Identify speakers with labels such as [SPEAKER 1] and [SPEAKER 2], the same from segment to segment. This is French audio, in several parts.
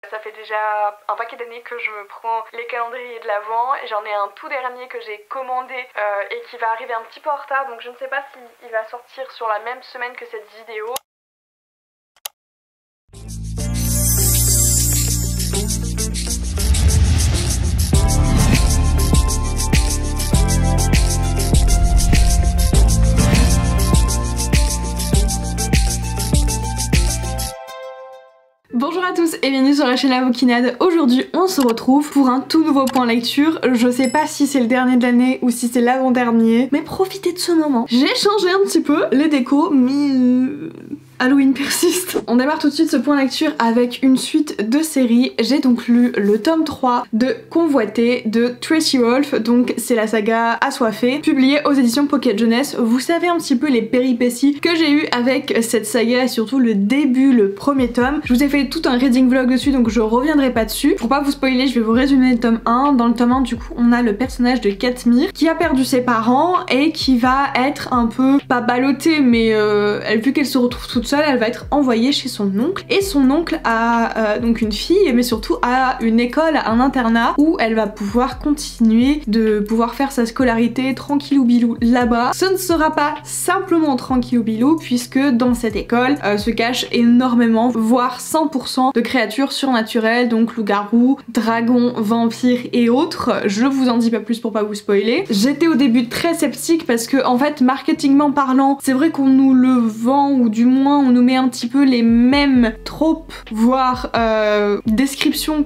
[SPEAKER 1] Ça fait déjà un paquet d'années que je me prends les calendriers de l'Avent. J'en ai un tout dernier que j'ai commandé et qui va arriver un petit peu en retard, donc je ne sais pas s'il va sortir sur la même semaine que cette vidéo.
[SPEAKER 2] Bonjour à tous et bienvenue sur la chaîne La Bouquinade. Aujourd'hui on se retrouve pour un tout nouveau point lecture. Je sais pas si c'est le dernier de l'année ou si c'est l'avant-dernier, mais profitez de ce moment. J'ai changé un petit peu les décos, mais Halloween persiste. On démarre tout de suite ce point lecture avec une suite de séries. J'ai donc lu le tome 3 de Convoité de Tracy Wolff, donc c'est la saga Assoiffée, publiée aux éditions Pocket Jeunesse. Vous savez un petit peu les péripéties que j'ai eu avec cette saga et surtout le début, le premier tome. Je vous ai fait tout un reading vlog dessus, donc je reviendrai pas dessus. Pour pas vous spoiler, je vais vous résumer le tome 1. Dans le tome 1, du coup, on a le personnage de Katmir qui a perdu ses parents et qui va être un peu, pas ballottée, mais vu qu'elle se retrouve toute seule, elle va être envoyée chez son oncle. Et son oncle a donc une fille, mais surtout a une école, un internat où elle va pouvoir continuer de pouvoir faire sa scolarité tranquillou bilou là-bas. Ce ne sera pas simplement tranquillou bilou, puisque dans cette école se cache énormément, voire 100% de créatures surnaturelles, donc loups-garous, dragons, vampires et autres. Je vous en dis pas plus pour pas vous spoiler. J'étais au début très sceptique parce que en fait, marketingment parlant, c'est vrai qu'on nous le vend, ou du moins on nous met un petit peu les mêmes tropes, voire descriptions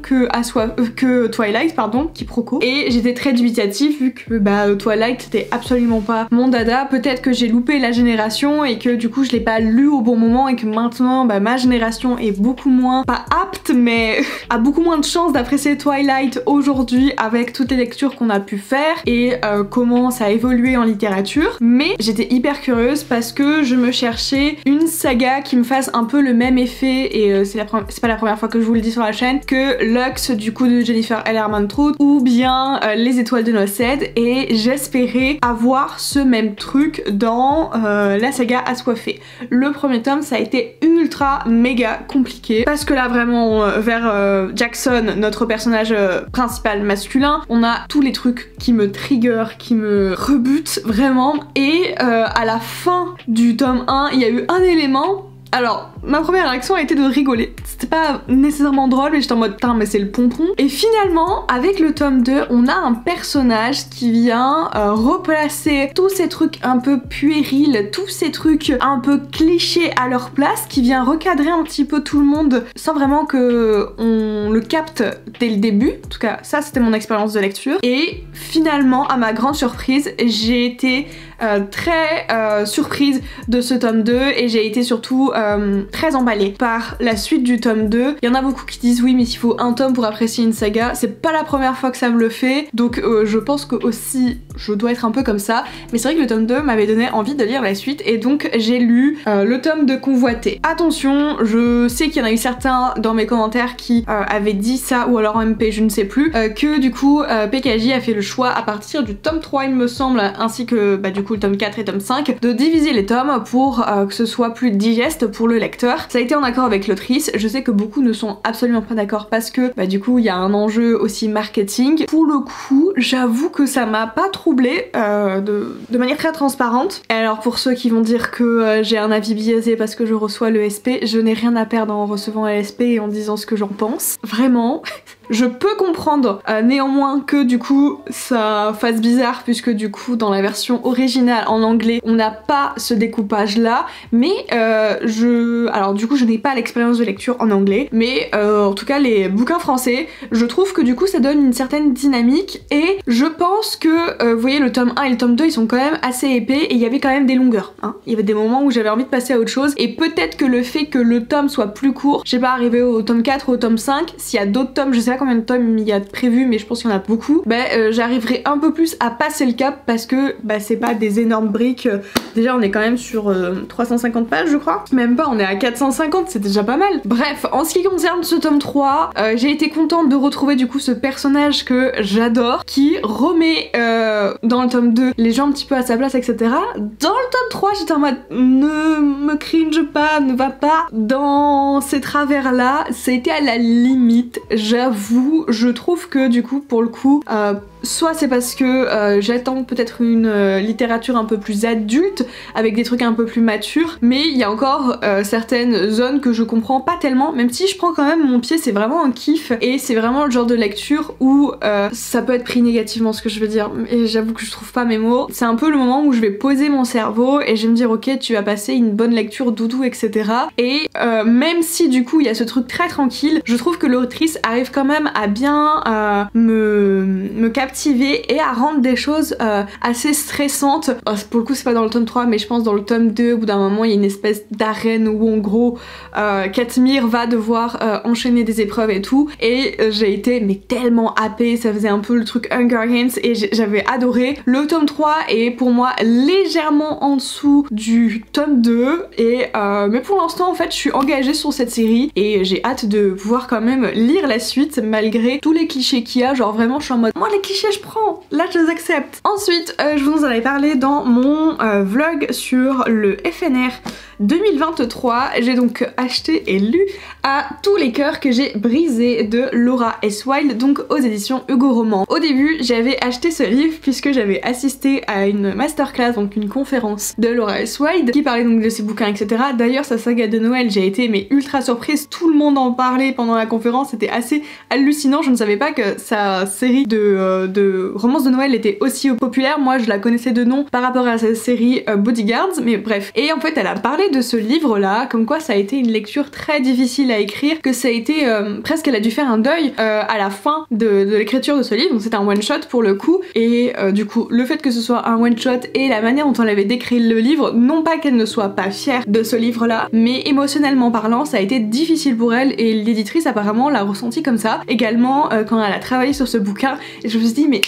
[SPEAKER 2] que Twilight, pardon, quiproquo. Et j'étais très dubitative vu que Twilight c'était absolument pas mon dada. Peut-être que j'ai loupé la génération et que du coup je l'ai pas lu au bon moment et que maintenant ma génération est beaucoup moins, pas apte, mais a beaucoup moins de chances d'apprécier Twilight aujourd'hui avec toutes les lectures qu'on a pu faire et comment ça a évolué en littérature. Mais j'étais hyper curieuse parce que je me cherchais une saga qui me fasse un peu le même effet, et c'est pas la première fois que je vous le dis sur la chaîne, que Lux du coup de Jennifer L. Armentrout ou bien Les Étoiles de Nosed, et j'espérais avoir ce même truc dans la saga Assoiffée. Le premier tome ça a été ultra méga compliqué parce que là vraiment vers Jackson, notre personnage principal masculin, on a tous les trucs qui me trigger, qui me rebutent vraiment, et à la fin du tome 1 il y a eu un élément. Alors, ma première réaction a été de rigoler. C'était pas nécessairement drôle, mais j'étais en mode putain, mais c'est le pompon. Et finalement, avec le tome 2, on a un personnage qui vient replacer tous ces trucs un peu puérils, tous ces trucs un peu clichés à leur place, qui vient recadrer un petit peu tout le monde sans vraiment que on le capte dès le début. En tout cas, ça c'était mon expérience de lecture. Et finalement, à ma grande surprise, j'ai été très surprise de ce tome 2 et j'ai été surtout très emballée par la suite du tome 2. Il y en a beaucoup qui disent oui mais il faut un tome pour apprécier une saga. C'est pas la première fois que ça me le fait, donc je pense que aussi je dois être un peu comme ça. Mais c'est vrai que le tome 2 m'avait donné envie de lire la suite et donc j'ai lu le tome de Convoité. Attention, je sais qu'il y en a eu certains dans mes commentaires qui avaient dit ça, ou alors en MP je ne sais plus, que du coup PKJ a fait le choix à partir du tome 3 il me semble, ainsi que du coup le tome 4 et tome 5, de diviser les tomes pour que ce soit plus digeste pour le lecteur. Ça a été en accord avec l'autrice. Je sais que beaucoup ne sont absolument pas d'accord parce que du coup il y a un enjeu aussi marketing. Pour le coup, j'avoue que ça m'a pas troublée de manière très transparente. Et alors pour ceux qui vont dire que j'ai un avis biaisé parce que je reçois le SP, je n'ai rien à perdre en recevant un SP et en disant ce que j'en pense. Vraiment. Je peux comprendre néanmoins que du coup ça fasse bizarre, puisque du coup dans la version originale en anglais on n'a pas ce découpage là, mais alors du coup je n'ai pas l'expérience de lecture en anglais, mais en tout cas les bouquins français, je trouve que du coup ça donne une certaine dynamique, et je pense que vous voyez le tome 1 et le tome 2 ils sont quand même assez épais et il y avait quand même des longueurs, hein. Il y avait des moments où j'avais envie de passer à autre chose, et peut-être que le fait que le tome soit plus court, je sais pas, arrivé au tome 4 ou au tome 5, s'il y a d'autres tomes, je sais pas combien de tomes il y a de prévu, mais je pense qu'il y en a beaucoup, j'arriverai un peu plus à passer le cap parce que c'est pas des énormes briques. Déjà on est quand même sur 350 pages je crois, même pas, on est à 450, c'est déjà pas mal. Bref, en ce qui concerne ce tome 3, j'ai été contente de retrouver du coup ce personnage que j'adore, qui remet dans le tome 2 les gens un petit peu à sa place, etc. Dans le tome 3 j'étais en mode ne me cringe pas, ne va pas dans ces travers là, c'était à la limite, j'avoue. Je trouve que du coup pour le coup soit c'est parce que j'attends peut-être une littérature un peu plus adulte avec des trucs un peu plus matures, mais il y a encore certaines zones que je comprends pas tellement, même si je prends quand même mon pied, c'est vraiment un kiff et c'est vraiment le genre de lecture où ça peut être pris négativement, ce que je veux dire, et j'avoue que je trouve pas mes mots. C'est un peu le moment où je vais poser mon cerveau et je vais me dire ok, tu vas passer une bonne lecture doudou, etc. Et même si du coup il y a ce truc très tranquille, je trouve que l'autrice arrive quand même à bien me captiver et à rendre des choses assez stressantes. Pour le coup c'est pas dans le tome 3, mais je pense dans le tome 2, au bout d'un moment il y a une espèce d'arène où en gros Katmir va devoir enchaîner des épreuves et tout, et j'ai été mais tellement happée, ça faisait un peu le truc Hunger Games et j'avais adoré. Le tome 3 est pour moi légèrement en dessous du tome 2 et mais pour l'instant en fait je suis engagée sur cette série et j'ai hâte de pouvoir quand même lire la suite malgré tous les clichés qu'il y a. Genre vraiment je suis en mode moi les clichés je prends, là je les accepte. Ensuite je vous en avais parlé dans mon vlog sur le FNR 2023, j'ai donc acheté et lu À tous les cœurs que j'ai brisés de Laura S. Wilde, donc aux éditions Hugo Roman. Au début j'avais acheté ce livre puisque j'avais assisté à une masterclass, donc une conférence de Laura S. Wilde qui parlait donc de ses bouquins, etc. D'ailleurs sa saga de Noël, j'ai été mais ultra surprise, tout le monde en parlait pendant la conférence, c'était assez hallucinant. Je ne savais pas que sa série de romances de Noël était aussi populaire, moi je la connaissais de nom par rapport à sa série Bodyguards, mais bref. Et en fait elle a parlé de ce livre là, comme quoi ça a été une lecture très difficile à écrire, que ça a été presque, elle a dû faire un deuil à la fin de l'écriture de ce livre, donc c'était un one shot pour le coup, et du coup le fait que ce soit un one shot et la manière dont on avait décrit le livre, non pas qu'elle ne soit pas fière de ce livre là, mais émotionnellement parlant ça a été difficile pour elle et l'éditrice apparemment l'a ressenti comme ça également quand elle a travaillé sur ce bouquin, et je me suis dit mais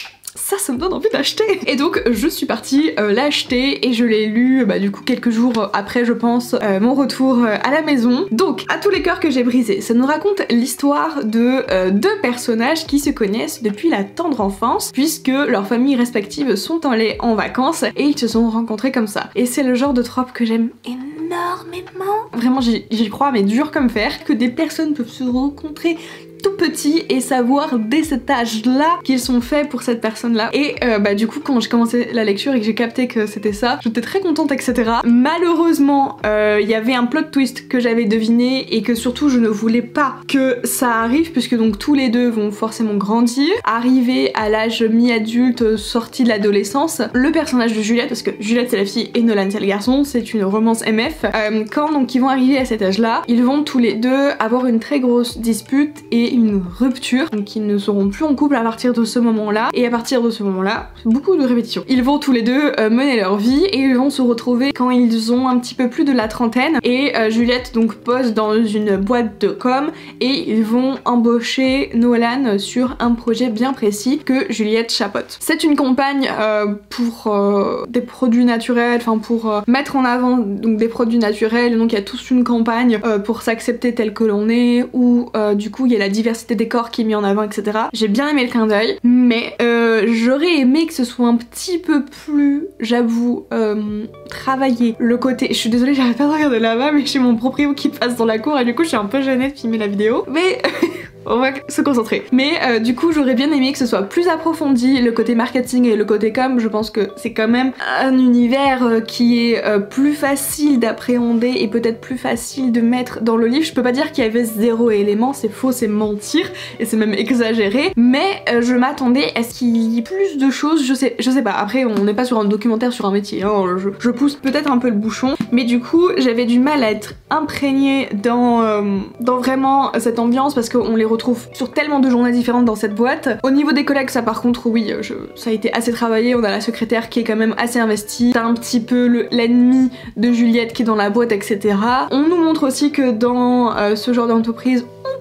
[SPEAKER 2] ça me donne envie d'acheter. Et donc je suis partie l'acheter et je l'ai lu du coup quelques jours après je pense mon retour à la maison. Donc À tous les cœurs que j'ai brisés, ça nous raconte l'histoire de deux personnages qui se connaissent depuis la tendre enfance puisque leurs familles respectives sont allées en vacances et ils se sont rencontrés comme ça. Et c'est le genre de trope que j'aime énormément. Vraiment j'y crois mais dur comme fer, que des personnes peuvent se rencontrer tout petit et savoir dès cet âge là qu'ils sont faits pour cette personne là. Et du coup quand j'ai commencé la lecture et que j'ai capté que c'était ça, j'étais très contente, etc. Malheureusement il y avait un plot twist que j'avais deviné et que surtout je ne voulais pas que ça arrive puisque donc tous les deux vont forcément grandir, arriver à l'âge mi-adulte, sortie de l'adolescence. Le personnage de Juliette, parce que Juliette c'est la fille et Nolan c'est le garçon, c'est une romance MF, quand donc ils vont arriver à cet âge là, ils vont tous les deux avoir une très grosse dispute et une rupture, donc ils ne seront plus en couple à partir de ce moment là, et à partir de ce moment là, beaucoup de répétitions. Ils vont tous les deux mener leur vie et ils vont se retrouver quand ils ont un petit peu plus de la trentaine, et Juliette donc pose dans une boîte de com et ils vont embaucher Nolan sur un projet bien précis que Juliette chapeaute. C'est une campagne pour des produits naturels, enfin pour mettre en avant donc des produits naturels, donc il y a toute une campagne pour s'accepter tel que l'on est, où du coup il y a la diversité des corps qui est mise en avant, etc. J'ai bien aimé le clin d'œil, mais j'aurais aimé que ce soit un petit peu plus, j'avoue, travaillé. Le côté, je suis désolée, j'arrête pas de regarder là-bas, mais j'ai mon proprio qui passe dans la cour et du coup je suis un peu gênée de filmer la vidéo, mais on va se concentrer. Mais du coup j'aurais bien aimé que ce soit plus approfondi, le côté marketing et le côté com. Je pense que c'est quand même un univers qui est plus facile d'appréhender et peut-être plus facile de mettre dans le livre. Je peux pas dire qu'il y avait zéro élément, c'est faux, c'est mentir et c'est même exagéré, mais je m'attendais à ce qu'il y ait plus de choses, je sais pas. Après on n'est pas sur un documentaire sur un métier, hein. Je pousse peut-être un peu le bouchon, mais du coup j'avais du mal à être imprégnée dans vraiment cette ambiance parce qu'on les retrouve sur tellement de journées différentes dans cette boîte. Au niveau des collègues, ça par contre oui, ça a été assez travaillé. On a la secrétaire qui est quand même assez investie, t'as un petit peu l'ennemi de Juliette qui est dans la boîte, etc. On nous montre aussi que dans ce genre d'entreprise on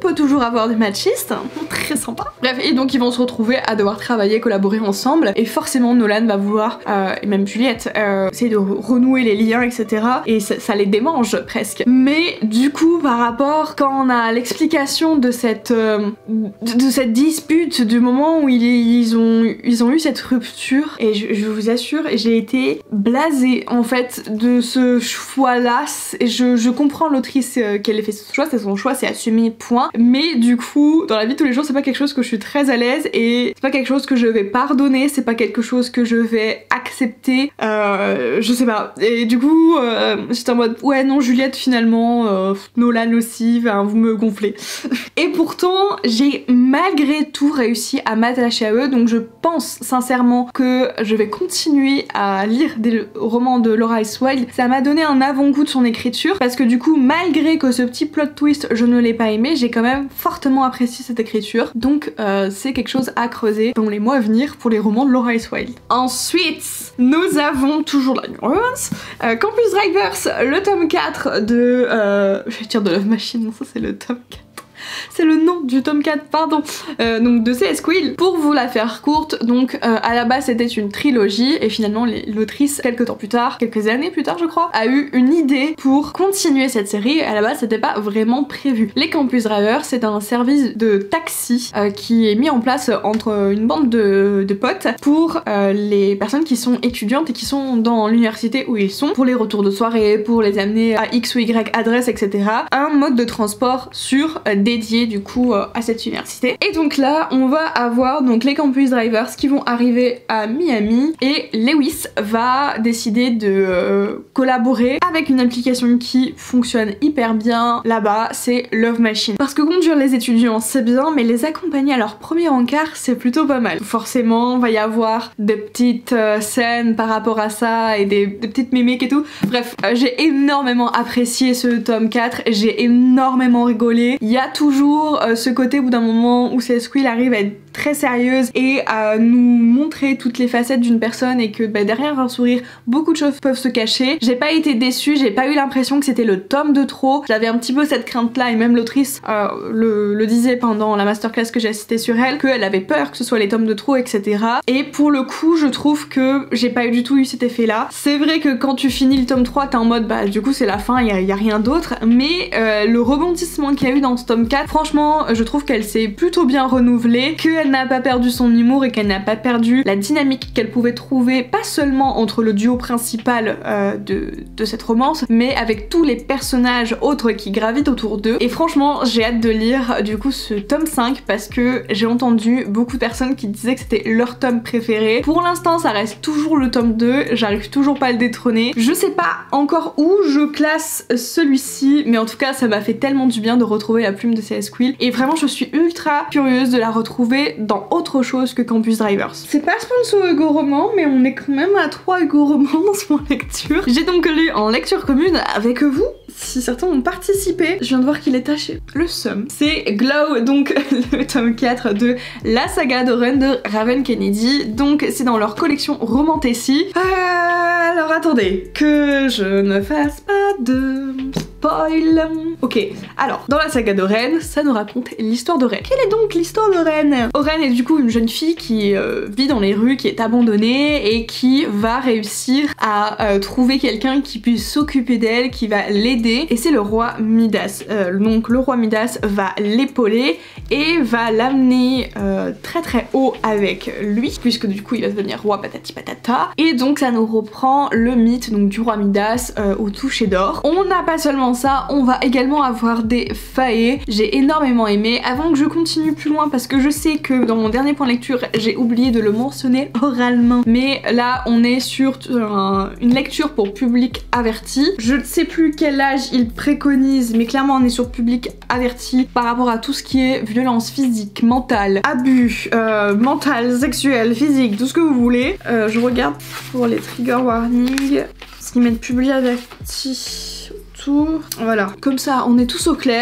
[SPEAKER 2] peut toujours avoir des machistes, très sympa. Bref, et donc ils vont se retrouver à devoir travailler, collaborer ensemble, et forcément Nolan va vouloir, et même Juliette, essayer de renouer les liens, etc. Et ça les démange presque. Mais du coup, par rapport, quand on a l'explication de cette dispute, du moment où ils ont eu cette rupture, et je vous assure, j'ai été blasée en fait de ce choix-là. Je comprends l'autrice qu'elle ait fait ce choix, c'est son choix, c'est assumé, point. Mais du coup, dans la vie de tous les jours, c'est pas quelque chose que je suis très à l'aise, et c'est pas quelque chose que je vais pardonner, c'est pas quelque chose que je vais accepter, je sais pas. Et du coup, j'étais en mode, ouais non Juliette finalement, Nolan aussi, vous me gonflez. Et pourtant, j'ai malgré tout réussi à m'attacher à eux, donc je pense sincèrement que je vais continuer à lire des romans de Laura Ice Wild. Ça m'a donné un avant-goût de son écriture, parce que du coup, malgré que ce petit plot twist, je ne l'ai pas aimé, j'ai quand même fortement apprécié cette écriture, donc c'est quelque chose à creuser dans les mois à venir pour les romans de Laura Ice Wild. Ensuite, nous avons toujours la nuance, Campus Drivers, le tome 4 de... je vais dire de Love Machine, non ça c'est le tome 4. C'est le nom du tome 4, pardon. Donc de C.S. Quill. Pour vous la faire courte, donc à la base c'était une trilogie, et finalement l'autrice, quelques temps plus tard, quelques années plus tard je crois, a eu une idée pour continuer cette série. À la base c'était pas vraiment prévu. Les Campus Drivers, c'est un service de taxi qui est mis en place entre une bande de potes pour les personnes qui sont étudiantes et qui sont dans l'université où ils sont, pour les retours de soirée, pour les amener à X ou Y adresse, etc. Un mode de transport sûr dédié du coup à cette université. Et donc là on va avoir donc les Campus Drivers qui vont arriver à Miami, et Lewis va décider de collaborer avec une application qui fonctionne hyper bien là-bas, c'est Love Machine. Parce que conduire les étudiants c'est bien, mais les accompagner à leur premier encart c'est plutôt pas mal. Forcément va y avoir des petites scènes par rapport à ça, et des petites mimiques et tout. Bref, j'ai énormément apprécié ce tome 4, j'ai énormément rigolé. Il y a toujours ce côté au bout d'un moment où C.S. Quill arrive à être très sérieuse et à nous montrer toutes les facettes d'une personne, et que derrière un sourire beaucoup de choses peuvent se cacher. J'ai pas été déçue, j'ai pas eu l'impression que c'était le tome de trop. J'avais un petit peu cette crainte là, et même l'autrice le disait pendant la masterclass que j'ai assistée sur elle, qu'elle avait peur que ce soit les tomes de trop, etc. Et pour le coup je trouve que j'ai pas du tout eu cet effet là. C'est vrai que quand tu finis le tome 3 t'es en mode du coup c'est la fin, y a rien d'autre, mais le rebondissement qu'il y a eu dans ce tome 4, franchement je trouve qu'elle s'est plutôt bien renouvelée, qu'elle n'a pas perdu son humour et qu'elle n'a pas perdu la dynamique qu'elle pouvait trouver, pas seulement entre le duo principal de cette romance, mais avec tous les personnages autres qui gravitent autour d'eux. Et franchement j'ai hâte de lire du coup ce tome 5, parce que j'ai entendu beaucoup de personnes qui disaient que c'était leur tome préféré. Pour l'instant ça reste toujours le tome 2, j'arrive toujours pas à le détrôner. Je sais pas encore où je classe celui-ci, mais en tout cas ça m'a fait tellement du bien de retrouver la plume de C.S. Quill, et vraiment je suis ultra curieuse de la retrouver dans autre chose que Campus Drivers. C'est pas sponsor Hugo Roman, mais on est quand même à 3 Hugo Romans dans mon lecture. J'ai donc lu en lecture commune avec vous, si certains ont participé. Je viens de voir qu'il est taché. Le seum. C'est Glow, donc le tome 4 de la saga d'Oren de Raven Kennedy. Donc c'est dans leur collection Romantasy. Alors attendez, que je ne fasse pas de spoil. Ok, alors dans la saga d'Oren, ça nous raconte l'histoire d'Oren. Quelle est donc l'histoire d'Oren? Oren est du coup une jeune fille qui vit dans les rues, qui est abandonnée, et qui va réussir à trouver quelqu'un qui puisse s'occuper d'elle, qui va l'aider, et c'est le roi Midas. Donc le roi Midas va l'épauler et va l'amener très très haut avec lui, puisque du coup il va devenir roi patati patata. Et donc ça nous reprend le mythe donc du roi Midas au toucher d'or. On n'a pas seulement ça, on va également avoir des faées. J'ai énormément aimé. Avant que je continue plus loin, parce que je sais que dans mon dernier point de lecture j'ai oublié de le mentionner oralement, mais là on est sur une lecture pour public averti. Je ne sais plus quel âge il préconise, mais clairement on est sur public averti par rapport à tout ce qui est violence physique, mentale, abus, mental, sexuel, physique, tout ce que vous voulez. Je regarde pour les trigger warnings, ce qu'ils mettent public averti. Voilà, comme ça on est tous au clair.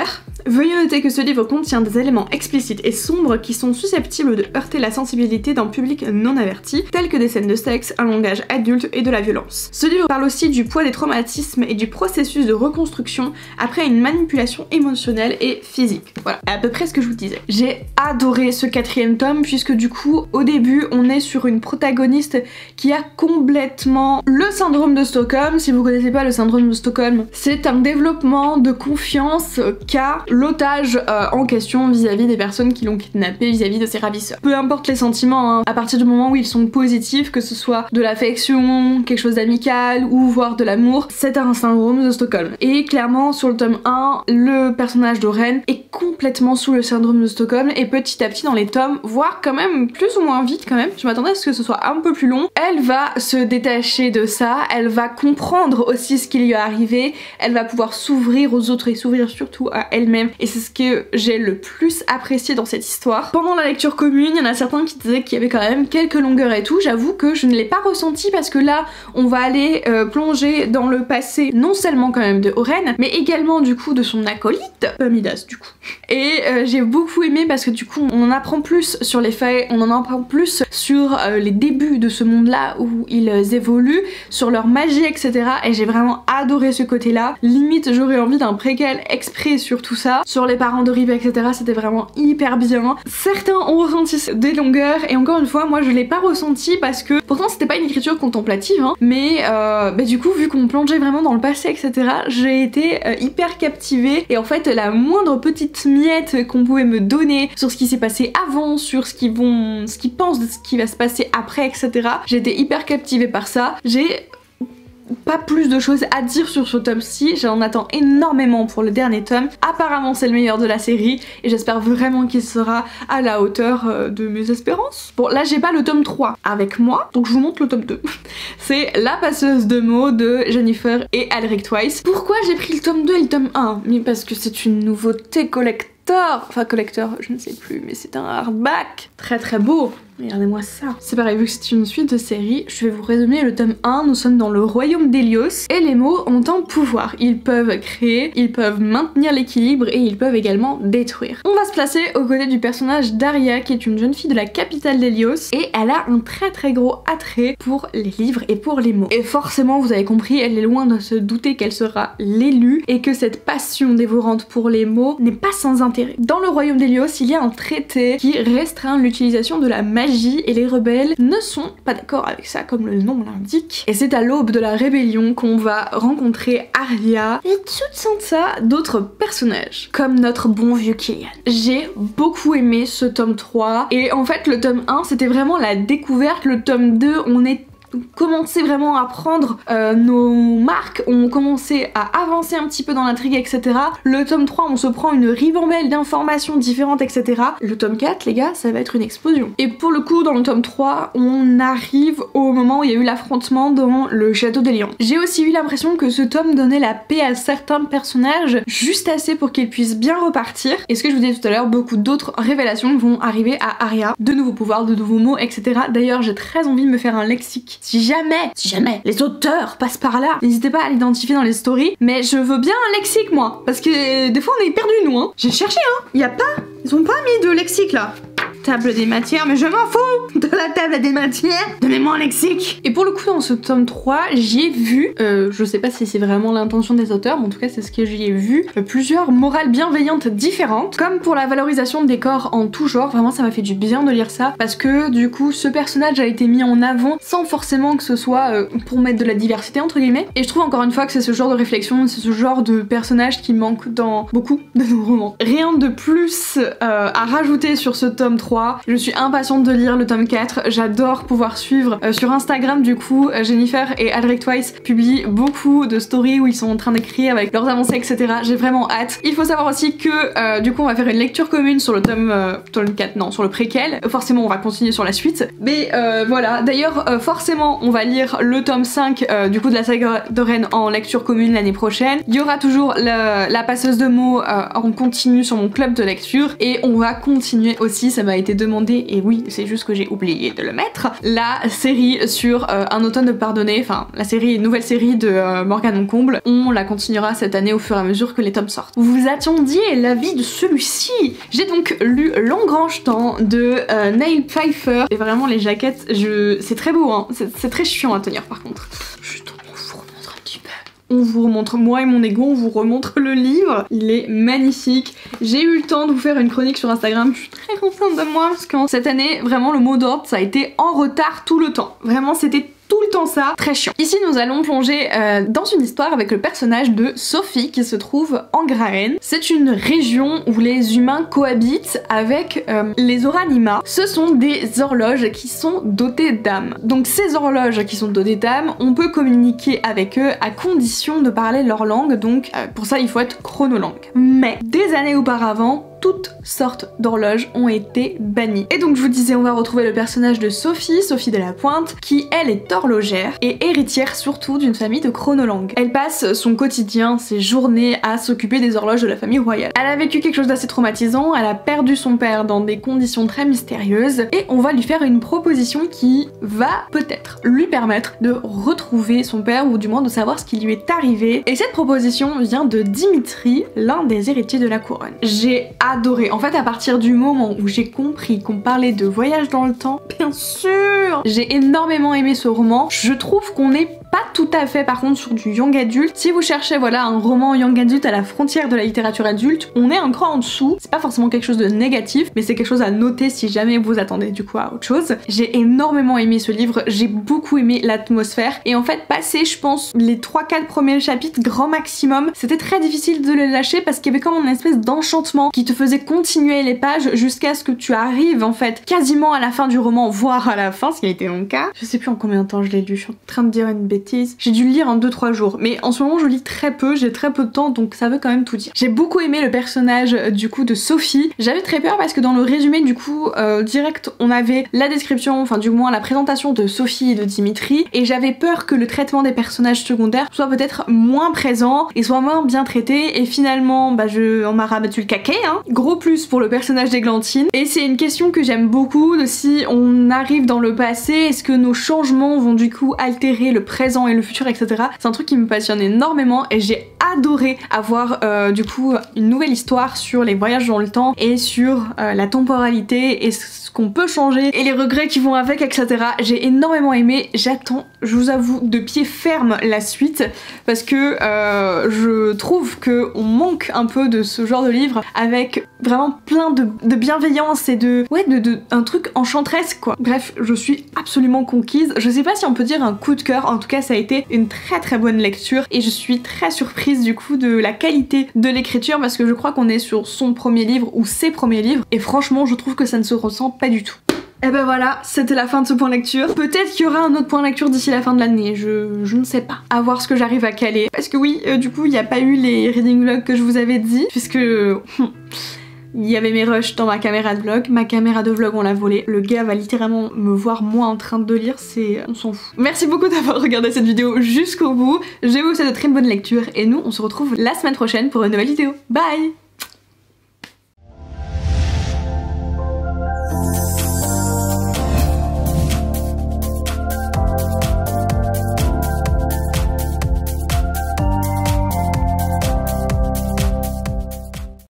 [SPEAKER 2] Veuillez noter que ce livre contient des éléments explicites et sombres qui sont susceptibles de heurter la sensibilité d'un public non averti, tels que des scènes de sexe, un langage adulte et de la violence. Ce livre parle aussi du poids des traumatismes et du processus de reconstruction après une manipulation émotionnelle et physique. Voilà, à peu près ce que je vous disais. J'ai adoré ce 4e tome puisque du coup, au début, on est sur une protagoniste qui a complètement le syndrome de Stockholm. Si vous connaissez pas le syndrome de Stockholm, c'est un développement de confiance qu'a l'otage en question vis-à-vis des personnes qui l'ont kidnappé, vis-à-vis de ses ravisseurs. Peu importe les sentiments, hein, à partir du moment où ils sont positifs, que ce soit de l'affection, quelque chose d'amical ou voire de l'amour, c'est un syndrome de Stockholm. Et clairement, sur le tome 1, le personnage d'Oren est complètement sous le syndrome de Stockholm et petit à petit dans les tomes, voire quand même plus ou moins vite quand même, je m'attendais à ce que ce soit un peu plus long, elle va se détacher de ça, elle va comprendre aussi ce qui lui est arrivé, elle va pouvoir s'ouvrir aux autres et s'ouvrir surtout à elle-même et c'est ce que j'ai le plus apprécié dans cette histoire. Pendant la lecture commune, il y en a certains qui disaient qu'il y avait quand même quelques longueurs et tout, j'avoue que je ne l'ai pas ressenti parce que là on va aller plonger dans le passé non seulement quand même de Oren mais également du coup de son acolyte, Midas du coup. Et j'ai beaucoup aimé parce que du coup on en apprend plus sur les faits, on en apprend plus sur les débuts de ce monde là où ils évoluent, sur leur magie etc. Et j'ai vraiment adoré ce côté là, limite j'aurais envie d'un préquel exprès sur tout ça, sur les parents de Rive etc. C'était vraiment hyper bien. Certains ont ressenti des longueurs et encore une fois moi je l'ai pas ressenti parce que pourtant c'était pas une écriture contemplative hein, mais du coup vu qu'on plongeait vraiment dans le passé etc. j'ai été hyper captivée et en fait la moindre petite miette qu'on pouvait me donner sur ce qui s'est passé avant, sur ce qu'ils pensent de ce qui va se passer après etc. J'ai été hyper captivée par ça. J'ai pas plus de choses à dire sur ce tome-ci, j'en attends énormément pour le dernier tome. Apparemment c'est le meilleur de la série et j'espère vraiment qu'il sera à la hauteur de mes espérances. Bon là j'ai pas le tome 3 avec moi, donc je vous montre le tome 2. C'est La passeuse de mots de Jennifer et Alric Twice. Pourquoi j'ai pris le tome 2 et le tome 1? Mais parce que c'est une nouveauté collector, je ne sais plus, mais c'est un hardback très très beau. Regardez-moi ça. C'est pareil, vu que c'est une suite de séries, je vais vous résumer le tome 1. Nous sommes dans le royaume d'Hélios et les mots ont un pouvoir. Ils peuvent créer, ils peuvent maintenir l'équilibre et ils peuvent également détruire. On va se placer aux côtés du personnage d'Aria qui est une jeune fille de la capitale d'Hélios et elle a un très très gros attrait pour les livres et pour les mots. Et forcément, vous avez compris, elle est loin de se douter qu'elle sera l'élue et que cette passion dévorante pour les mots n'est pas sans intérêt. Dans le royaume d'Hélios, il y a un traité qui restreint l'utilisation de la magie et les rebelles ne sont pas d'accord avec ça comme le nom l'indique. Et c'est à l'aube de la rébellion qu'on va rencontrer Arya et tout ça d'autres personnages comme notre bon vieux Killian. J'ai beaucoup aimé ce tome 3 et en fait le tome 1 c'était vraiment la découverte, le tome 2 on est commencer vraiment à prendre nos marques, on commençait à avancer un petit peu dans l'intrigue etc. Le tome 3 on se prend une ribambelle d'informations différentes etc. Le tome 4 les gars ça va être une explosion. Et pour le coup dans le tome 3 on arrive au moment où il y a eu l'affrontement dans le château des lions. J'ai aussi eu l'impression que ce tome donnait la paix à certains personnages juste assez pour qu'ils puissent bien repartir. Et ce que je vous disais tout à l'heure, beaucoup d'autres révélations vont arriver à Arya, de nouveaux pouvoirs, de nouveaux mots etc. D'ailleurs j'ai très envie de me faire un lexique. Si jamais les auteurs passent par là, n'hésitez pas à l'identifier dans les stories, mais je veux bien un lexique moi, parce que des fois on est perdu nous hein. J'ai cherché hein, y a pas, ils ont pas mis de lexique là. Table des matières, mais je m'en fous de la table des matières, donnez-moi un lexique. Et pour le coup dans ce tome 3 j'y ai vu, je sais pas si c'est vraiment l'intention des auteurs, mais en tout cas c'est ce que j'y ai vu, plusieurs morales bienveillantes différentes, comme pour la valorisation des corps en tout genre. Vraiment ça m'a fait du bien de lire ça, parce que du coup ce personnage a été mis en avant sans forcément que ce soit pour mettre de la diversité entre guillemets. Et je trouve encore une fois que c'est ce genre de réflexion, c'est ce genre de personnage qui manque dans beaucoup de nos romans. Rien de plus à rajouter sur ce tome 3. Je suis impatiente de lire le tome 4, j'adore pouvoir suivre sur Instagram du coup, Jennifer et Alric Twice publient beaucoup de stories où ils sont en train d'écrire avec leurs avancées etc. J'ai vraiment hâte. Il faut savoir aussi que du coup on va faire une lecture commune sur le tome 4, non sur le préquel, forcément on va continuer sur la suite, mais voilà. D'ailleurs forcément on va lire le tome 5 du coup de la saga d'Oren en lecture commune l'année prochaine. Il y aura toujours la passeuse de mots en continu sur mon club de lecture et on va continuer aussi, ça m'a été été demandé, et oui, c'est juste que j'ai oublié de le mettre, la série sur Un automne pardonné, enfin la série, une nouvelle série de Morgane Oncomble. On la continuera cette année au fur et à mesure que les tomes sortent. Vous attendiez l'avis de celui-ci. J'ai donc lu L'Engrange-Temps de Neil Pfeiffer, et vraiment les jaquettes, c'est très beau, hein. C'est très chiant à tenir par contre. Juste, on vous remontre un petit peu. On vous remontre, moi et mon ego, on vous remontre le livre. Il est magnifique. J'ai eu le temps de vous faire une chronique sur Instagram. Je suis très contente de moi parce que cette année, vraiment le mot d'ordre, ça a été en retard tout le temps. Vraiment, c'était tout le temps ça, très chiant. Ici nous allons plonger dans une histoire avec le personnage de Sophie qui se trouve en Graen. C'est une région où les humains cohabitent avec les Oranima. Ce sont des horloges qui sont dotées d'âme. Donc ces horloges qui sont dotées d'âme, on peut communiquer avec eux à condition de parler leur langue, donc pour ça il faut être chronolangue. Mais des années auparavant, toutes sortes d'horloges ont été bannies. Et donc je vous disais, on va retrouver le personnage de Sophie, Sophie de la Pointe, qui elle est horlogère et héritière surtout d'une famille de chronolangues. Elle passe son quotidien, ses journées à s'occuper des horloges de la famille royale. Elle a vécu quelque chose d'assez traumatisant, elle a perdu son père dans des conditions très mystérieuses et on va lui faire une proposition qui va peut-être lui permettre de retrouver son père ou du moins de savoir ce qui lui est arrivé. Et cette proposition vient de Dimitri, l'un des héritiers de la couronne. J'ai adoré. En fait, à partir du moment où j'ai compris qu'on parlait de voyage dans le temps, bien sûr, j'ai énormément aimé ce roman. Je trouve qu'on est pas tout à fait par contre sur du young adulte. Si vous cherchez voilà un roman young adulte à la frontière de la littérature adulte, on est un cran en dessous. C'est pas forcément quelque chose de négatif, mais c'est quelque chose à noter si jamais vous attendez du coup à autre chose. J'ai énormément aimé ce livre, j'ai beaucoup aimé l'atmosphère et en fait passer je pense les 3-4 premiers chapitres grand maximum, c'était très difficile de les lâcher parce qu'il y avait comme une espèce d'enchantement qui te faisait continuer les pages jusqu'à ce que tu arrives en fait quasiment à la fin du roman, voire à la fin, ce qui a été mon cas. Je sais plus en combien de temps je l'ai lu, je suis en train de dire une bêtise. J'ai dû le lire en 2-3 jours, mais en ce moment je lis très peu, j'ai très peu de temps donc ça veut quand même tout dire. J'ai beaucoup aimé le personnage du coup de Sophie. J'avais très peur parce que dans le résumé du coup direct on avait la description, enfin du moins la présentation de Sophie et de Dimitri et j'avais peur que le traitement des personnages secondaires soit peut-être moins présent et soit moins bien traité et finalement bah on m'a rabattu le caquet hein. Gros plus pour le personnage d'Églantine et c'est une question que j'aime beaucoup de si on arrive dans le passé, est-ce que nos changements vont du coup altérer le présent et le futur etc. C'est un truc qui me passionne énormément et j'ai adoré avoir du coup une nouvelle histoire sur les voyages dans le temps et sur la temporalité et ce qu'on peut changer et les regrets qui vont avec etc. J'ai énormément aimé, j'attends, je vous avoue, de pied ferme la suite parce que je trouve que on manque un peu de ce genre de livre avec vraiment plein de bienveillance et un truc enchanteresse quoi. Bref, je suis absolument conquise. Je sais pas si on peut dire un coup de cœur, en tout cas ça a été une très bonne lecture et je suis très surprise du coup de la qualité de l'écriture parce que je crois qu'on est sur son premier livre ou ses premiers livres et franchement je trouve que ça ne se ressent pas du tout. Et ben voilà, c'était la fin de ce point lecture. Peut-être qu'il y aura un autre point lecture d'ici la fin de l'année, je ne sais pas. À voir ce que j'arrive à caler. Parce que oui, du coup il n'y a pas eu les reading vlogs que je vous avais dit puisque... il y avait mes rushs dans ma caméra de vlog. Ma caméra de vlog on l'a volée. Le gars va littéralement me voir moi en train de lire, on s'en fout. Merci beaucoup d'avoir regardé cette vidéo jusqu'au bout. Je vous souhaite de très bonne lecture et nous on se retrouve la semaine prochaine pour une nouvelle vidéo. Bye!